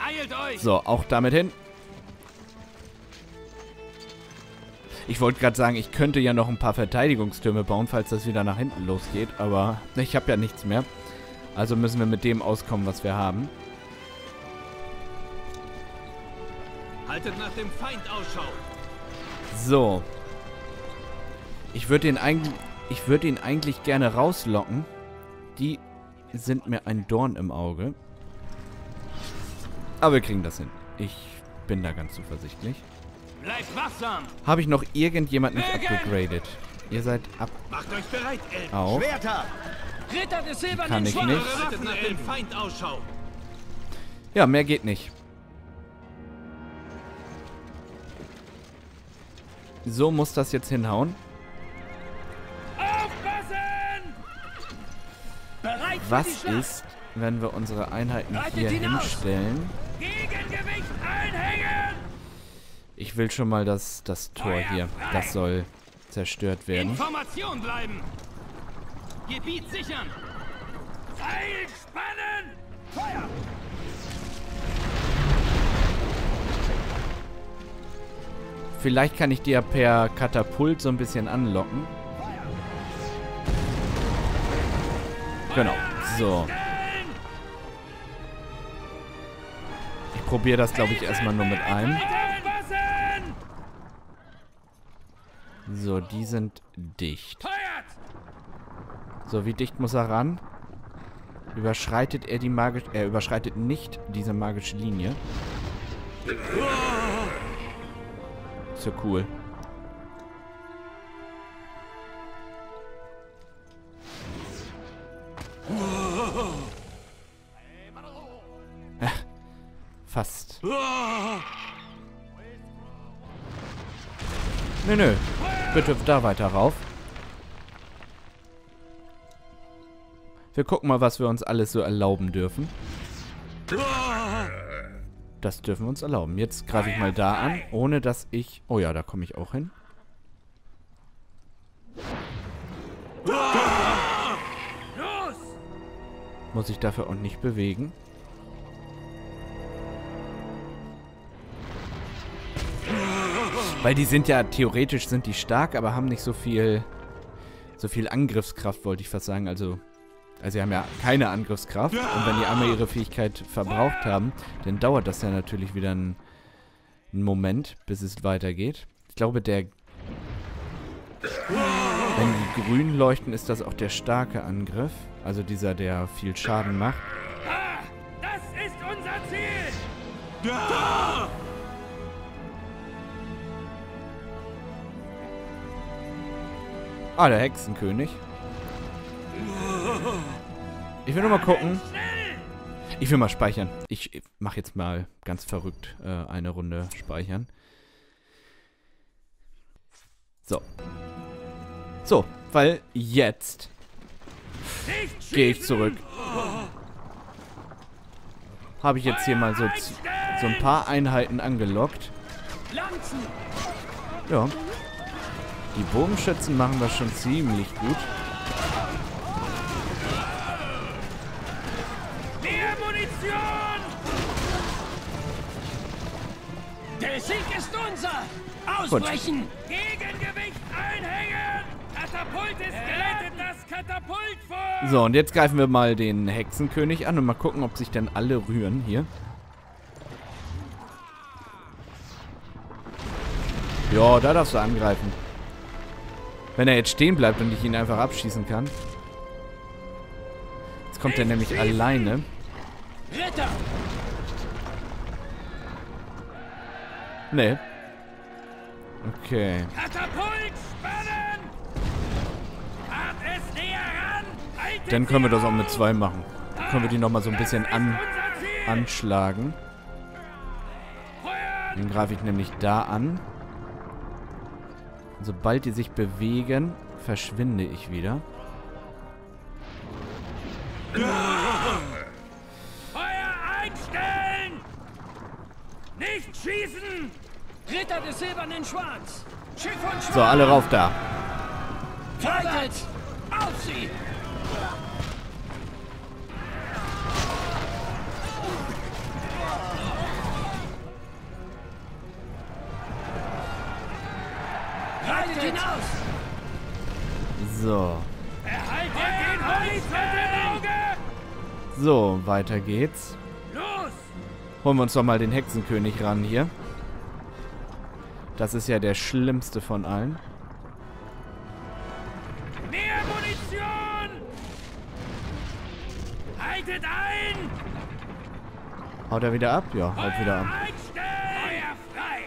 Beeilt euch! So, auch damit hin. Ich wollte gerade sagen, ich könnte ja noch ein paar Verteidigungstürme bauen, falls das wieder nach hinten losgeht. Aber ich habe ja nichts mehr. Also müssen wir mit dem auskommen, was wir haben. Haltet nach dem Feind Ausschau. So. Ich würde ihn eigentlich gerne rauslocken. Die sind mir ein Dorn im Auge. Aber wir kriegen das hin. Ich bin da ganz zuversichtlich. Bleibt wachsam! Habe ich noch irgendjemand nicht abgegradet? Ihr seid ab... Macht euch bereit, Elben! Auf. Schwerter! Ritter des Kann silbernen ich Schwanz! nicht. Haltet nach dem Feind Ausschau! Ja, mehr geht nicht. So muss das jetzt hinhauen. Aufpassen! Bereit für Was die Schlacht. ist, wenn wir unsere Einheiten hier Reitet hinaus. hinstellen? Gegengewicht einhängen! Ich will schon mal das Tor hier. Das soll zerstört werden. Information bleiben! Gebiet sichern! Seil spannen! Feuer! Vielleicht kann ich die ja per Katapult so ein bisschen anlocken. Genau. So. Ich probiere das, glaube ich, erstmal nur mit einem. So, die sind dicht. So, wie dicht muss er ran? Überschreitet er die magische... Er überschreitet nicht diese magische Linie. So cool. Fast. Nö. Bitte da weiter rauf. Wir gucken mal, was wir uns alles so erlauben dürfen. Das dürfen wir uns erlauben. Jetzt greife ich mal da an, ohne dass ich... Oh ja, da komme ich auch hin. Muss ich dafür auch nicht bewegen. Weil die sind ja, theoretisch sind die stark, aber haben nicht so viel Angriffskraft, wollte ich fast sagen. Also sie haben ja keine Angriffskraft. Und wenn die einmal ihre Fähigkeit verbraucht haben, dann dauert das ja natürlich wieder einen Moment, bis es weitergeht. Ich glaube, wenn die grün leuchten, ist das auch der starke Angriff. Also dieser, der viel Schaden macht. Das ist unser Ziel! Ah, der Hexenkönig. Ich will nur mal gucken. Ich will mal speichern. Ich mache jetzt mal ganz verrückt eine Runde speichern. So. So, weil jetzt gehe ich zurück. Habe ich jetzt hier mal so ein paar Einheiten angelockt. Ja. Die Bogenschützen machen das schon ziemlich gut. Mehr Munition! Der Sieg ist unser! Ausbrechen! Gegengewicht einhängen! Katapult ist gerettet! Das Katapult vor! So, und jetzt greifen wir mal den Hexenkönig an und mal gucken, ob sich dann alle rühren hier. Ja, da darfst du angreifen. Wenn er jetzt stehen bleibt und ich ihn einfach abschießen kann. Jetzt kommt er nämlich alleine. Ritter! Nee. Okay. Katapult spannen! Fahrt es näher ran! Haltet Dann können wir sie das auch mit auf! 2 machen. Dann können wir die nochmal so ein bisschen Das ist unser Ziel! anschlagen. Feuer! Den greife ich nämlich da an. Sobald die sich bewegen, verschwinde ich wieder. Feuer einstellen! Nicht schießen! Ritter des silbernen Schwans! Schiff und Schwan! So, alle rauf da. Freiheit! Auf sie! hinaus! So. Erhalte den Horizont im Auge! So, weiter geht's. Los! Holen wir uns doch mal den Hexenkönig ran hier. Das ist ja der schlimmste von allen. Mehr Munition! Haltet ein! Haut er wieder ab? Ja, haut wieder ab. Einstellen! Feuer frei!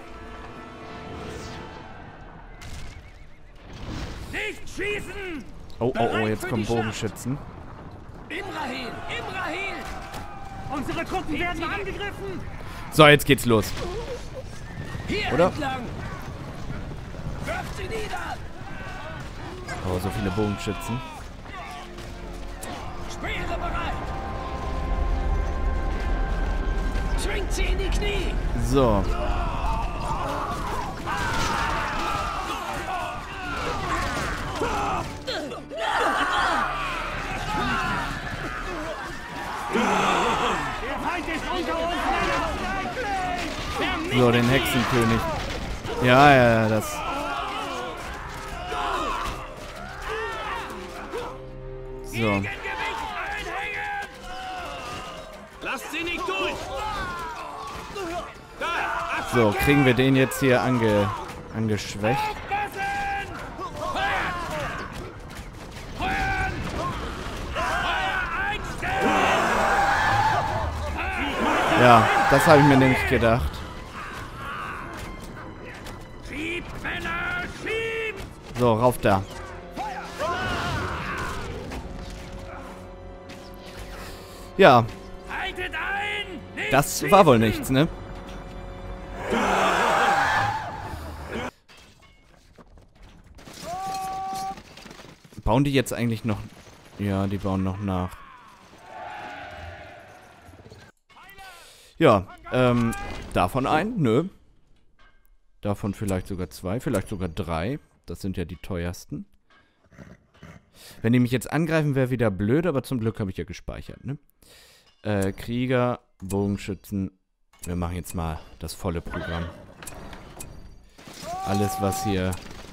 Nicht schießen! Oh, oh, oh, jetzt kommen Bogenschützen. Imrahil! Imrahil! Unsere Truppen werden angegriffen! So, jetzt geht's los. Hier Oder? entlang! Wirft sie nieder! Oh, so viele Bogenschützen. Speere bereit! Zwingt sie in die Knie! So. So, den Hexenkönig. Ja, ja, das. So. Gegengewicht einhängen! Lasst sie nicht durch! So, kriegen wir den jetzt hier angeschwächt. Aufpassen! Feuern! Feuern! Feuer einstellen! Ja, das habe ich mir nämlich gedacht. Triebmänner, schiebt! So, rauf da. Ja, Haltet ein! Nicht das war wohl nichts, ne? Bauen die jetzt eigentlich noch... Ja, die bauen noch nach. Ja, davon ein? Nö. Davon vielleicht sogar 2, vielleicht sogar 3. Das sind ja die teuersten. Wenn die mich jetzt angreifen, wäre wieder blöd, aber zum Glück habe ich ja gespeichert, ne? Krieger, Bogenschützen. Wir machen jetzt mal das volle Programm. Alles, was hier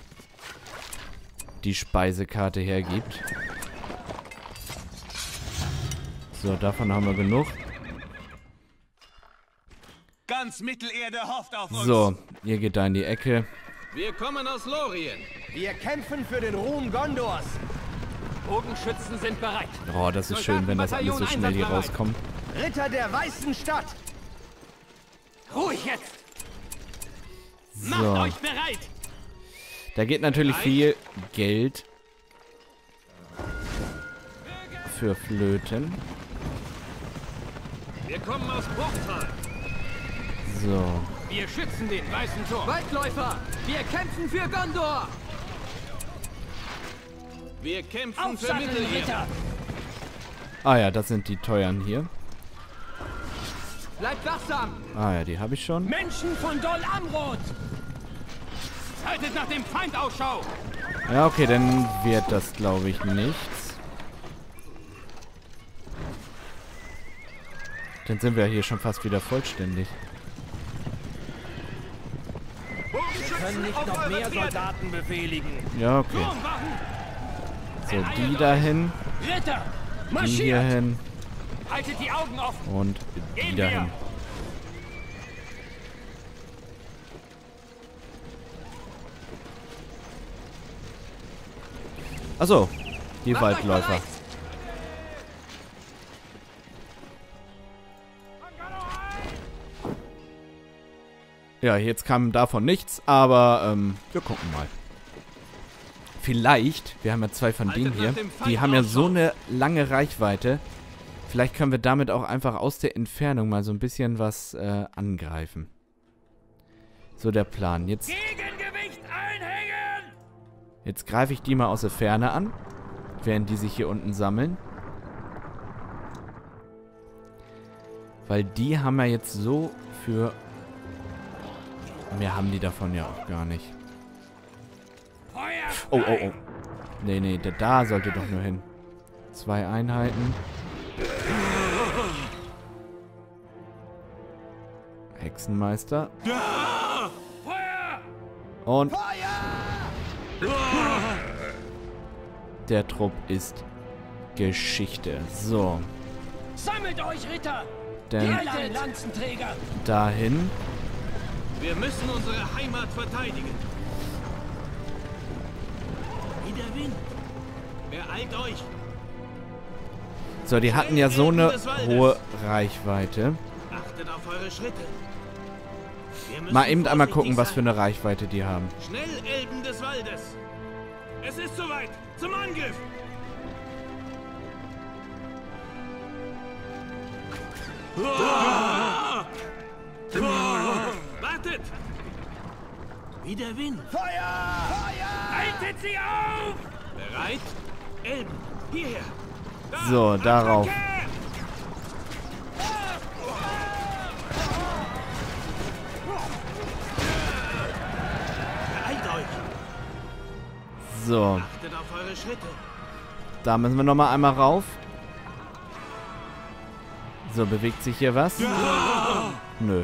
die Speisekarte hergibt. So, davon haben wir genug. Ganz Mittelerde hofft auf uns. So, ihr geht da in die Ecke. Wir kommen aus Lorien. Wir kämpfen für den Ruhm Gondors. Bogenschützen sind bereit. Oh, das ist schön, wenn das alles so schnell hier rauskommt. Ritter der Weißen Stadt. Ruhig jetzt! Macht So, euch bereit! da geht natürlich viel Geld für Flöten. Wir kommen aus Bruchtal. So, Wir schützen den weißen Turm. Waldläufer, wir kämpfen für Gondor. Wir kämpfen für Aufsatteln, Mittelerde. Ritter! ah ja, das sind die teuren hier. Bleibt wachsam. Ah ja, die habe ich schon. Menschen von Dol Amroth! Haltet nach dem Feind Ausschau! Ja, okay, dann wird das, glaube ich, nichts. Dann sind wir hier schon fast wieder vollständig. Wir können nicht noch mehr Soldaten befehligen. Ja, okay. So, die dahin, Ritter! die Marschiert! hier hin Haltet die Augen offen! und die Gehen wir! dahin. Achso, die Macht euch Waldläufer. bereit. Ja, jetzt kam davon nichts, aber wir gucken mal. Vielleicht, wir haben ja 2 von denen hier, die haben ja so eine lange Reichweite. Vielleicht können wir damit auch einfach aus der Entfernung mal so ein bisschen was angreifen. So der Plan. Jetzt Gegengewicht einhängen! Jetzt greife ich die mal aus der Ferne an, während die sich hier unten sammeln. Weil die haben ja jetzt so für... Mehr haben die davon ja auch gar nicht. Feuer! Oh, oh, oh. Nee, nee, da sollte doch nur hin. 2 Einheiten. Hexenmeister. Feuer! Und... Der Trupp ist Geschichte. So. Sammelt euch, Ritter! Denn Rettet Lanzenträger! dahin. Wir müssen unsere Heimat verteidigen. Wie der Wind. Beeilt euch. So, die hatten ja so eine hohe Reichweite. Achtet auf eure Schritte. Wir müssen Mal eben einmal vorsichtig gucken, was sein. für eine Reichweite die haben. Schnell, Elben des Waldes. Es ist soweit. Zum Angriff. Wartet! Wie der Wind. Haltet sie auf! Bereit? Elben, hierher. Da, So, darauf. Attacke! Beeilt euch. So, Achtet auf eure Schritte. da müssen wir nochmal einmal rauf. So, bewegt sich hier was? Nö.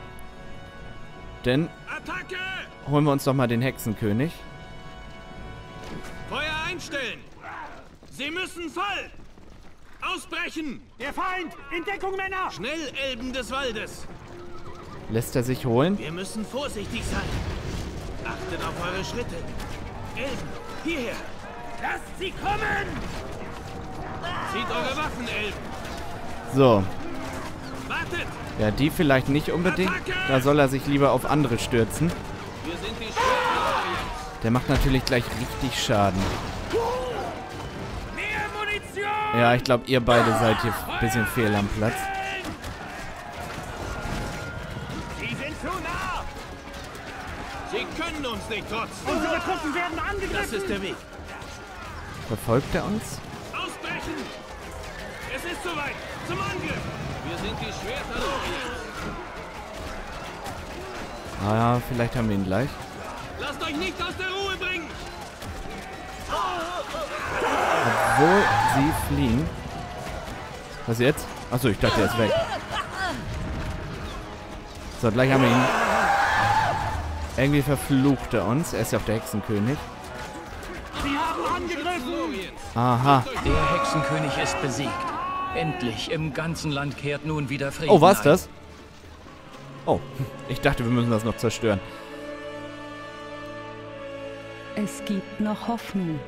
Denn Attacke! holen wir uns doch mal den Hexenkönig. Feuer einstellen! Sie müssen fallen! Ausbrechen! Der Feind! In Deckung, Männer! Schnell, Elben des Waldes! Lässt er sich holen? Wir müssen vorsichtig sein. Achtet auf eure Schritte. Elben, hierher! Lasst sie kommen! Zieht eure Waffen, Elben! So. Wartet! Ja, die vielleicht nicht unbedingt. Da soll er sich lieber auf andere stürzen. Wir sind die Schwerter. Der macht natürlich gleich richtig Schaden. Mehr Munition! Ja, ich glaube, ihr beide seid hier ein bisschen fehl am Platz. Sie sind zu nah! Sie können uns nicht trotzen. Unsere Truppen werden angegriffen! Das ist der Weg. Verfolgt er uns? Ausbrechen! Es ist soweit. Zum Angriff! Wir sind die Schwerter Loriens. Ah ja, vielleicht haben wir ihn gleich. Lasst euch nicht aus der Ruhe bringen! Obwohl sie fliehen. Was jetzt? Achso, ich dachte, er ist weg. So, gleich haben wir ihn. Irgendwie verflucht er uns. Er ist ja auch der Hexenkönig. Sie haben angegriffen! Loriens. Aha. Der Hexenkönig ist besiegt. Endlich, im ganzen Land kehrt nun wieder Frieden Oh, war's ein. das? Oh, ich dachte, wir müssen das noch zerstören. Es gibt noch Hoffnung.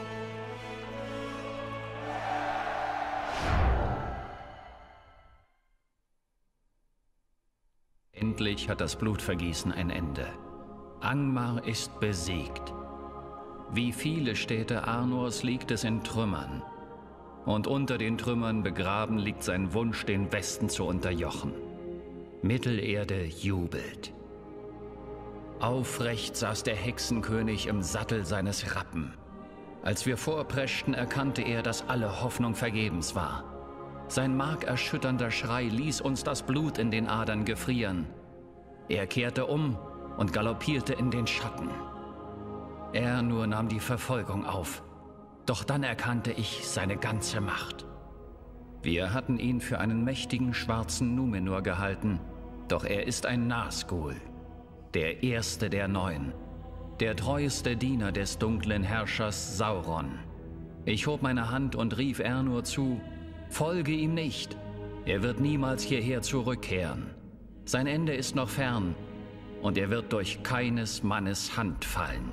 Endlich hat das Blutvergießen ein Ende. Angmar ist besiegt. Wie viele Städte Arnors liegt es in Trümmern. Und unter den Trümmern begraben liegt sein Wunsch, den Westen zu unterjochen. Mittelerde jubelt. Aufrecht saß der Hexenkönig im Sattel seines Rappen. Als wir vorpreschten, erkannte er, dass alle Hoffnung vergebens war. Sein markerschütternder Schrei ließ uns das Blut in den Adern gefrieren. Er kehrte um und galoppierte in den Schatten. Er nur nahm die Verfolgung auf. Doch dann erkannte ich seine ganze Macht. Wir hatten ihn für einen mächtigen schwarzen Numenor gehalten, doch er ist ein Nazgul, der erste der Neuen, der treueste Diener des dunklen Herrschers Sauron. Ich hob meine Hand und rief Ernur zu: Folge ihm nicht, er wird niemals hierher zurückkehren. Sein Ende ist noch fern und er wird durch keines Mannes Hand fallen.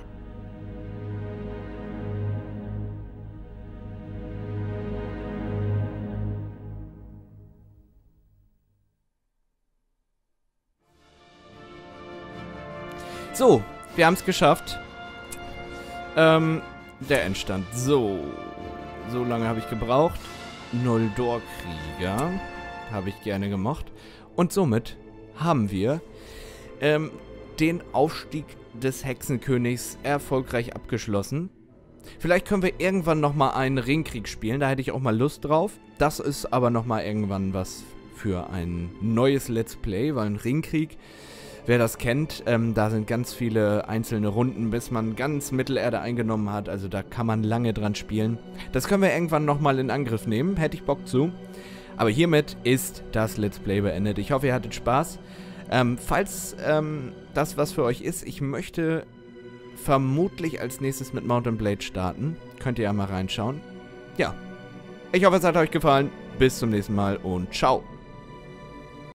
So, wir haben es geschafft. Der Endstand. So lange habe ich gebraucht. Noldor-Krieger. Habe ich gerne gemocht. Und somit haben wir den Aufstieg des Hexenkönigs erfolgreich abgeschlossen. Vielleicht können wir irgendwann nochmal einen Ringkrieg spielen. Da hätte ich auch mal Lust drauf. Das ist aber nochmal irgendwann was für ein neues Let's Play, weil ein Ringkrieg, wer das kennt, da sind ganz viele einzelne Runden, bis man ganz Mittelerde eingenommen hat. Also da kann man lange dran spielen. Das können wir irgendwann nochmal in Angriff nehmen. Hätte ich Bock zu. Aber hiermit ist das Let's Play beendet. Ich hoffe, ihr hattet Spaß. Falls das was für euch ist, ich möchte vermutlich als nächstes mit Mount & Blade starten. Könnt ihr ja mal reinschauen. Ja. Ich hoffe, es hat euch gefallen. Bis zum nächsten Mal und ciao.